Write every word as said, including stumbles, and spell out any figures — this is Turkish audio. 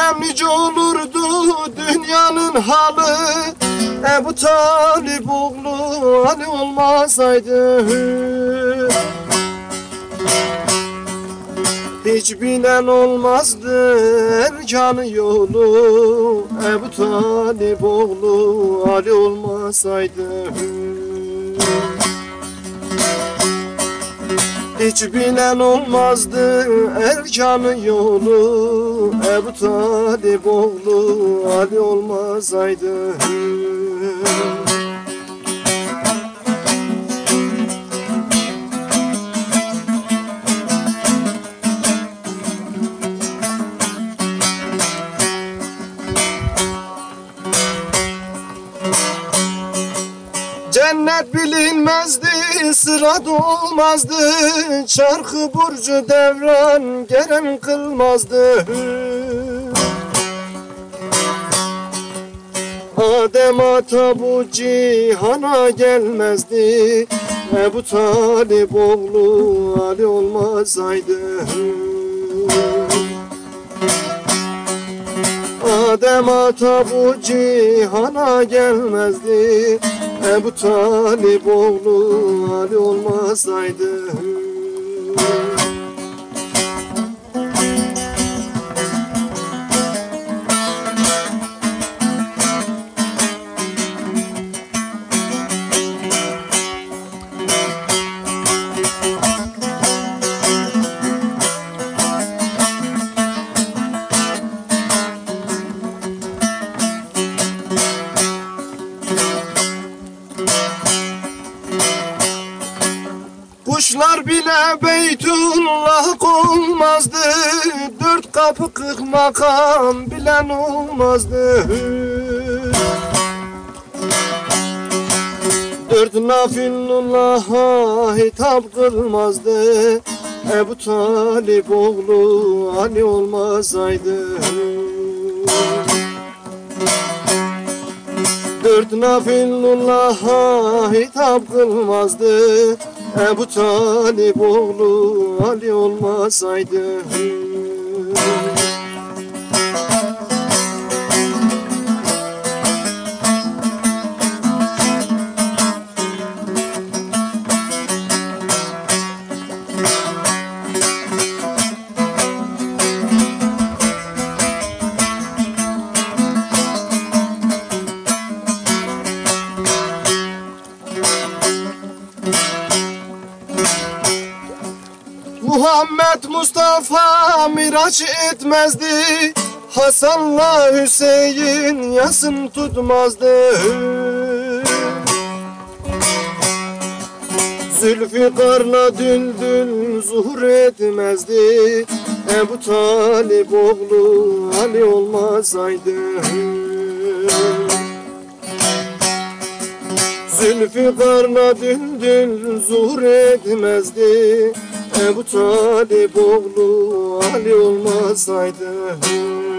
bilsem nice olurdu dünyanın halı, Ebu Talib oğlu Ali olmasaydı. Hiç bilen olmazdı erkanı yolu, Ebu Talib oğlu Ali olmasaydı. Hiç bilen olmazdı erkanı yolu, Ebu Talib oğlu Ali olmasaydı. Cennet bilinmezdi, sırat olmazdı, çarkı burcu devran gelen kılmazdı. Adem ata bu cihana gelmezdi, Ebu Talib oğlu Ali olmasaydı. Adem ata bu cihana gelmezdi, Ebu Talib oğlu Ali olmasaydı. Kuşlar bile Beytullah konmazdı, dört kapı kırk makam bilen olmazdı. Dört nafilullah'a hitap kılmazdı, Ebu Talib oğlu Ali olmasaydı. Dört nafilullah'a hitap kılmazdı, Ebu Talib oğlu Ali olmasaydı. Muhammed Mustafa miraç etmezdi, Hasan'la Hüseyin yasın tutmazdı. Zülfikar'la Düldül zuhur etmezdi, Ebu Talib oğlu Ali olmasaydı. Zülfikar'la Düldül zuhur etmezdi, Ebu Talib oğlu Ali olmasaydı.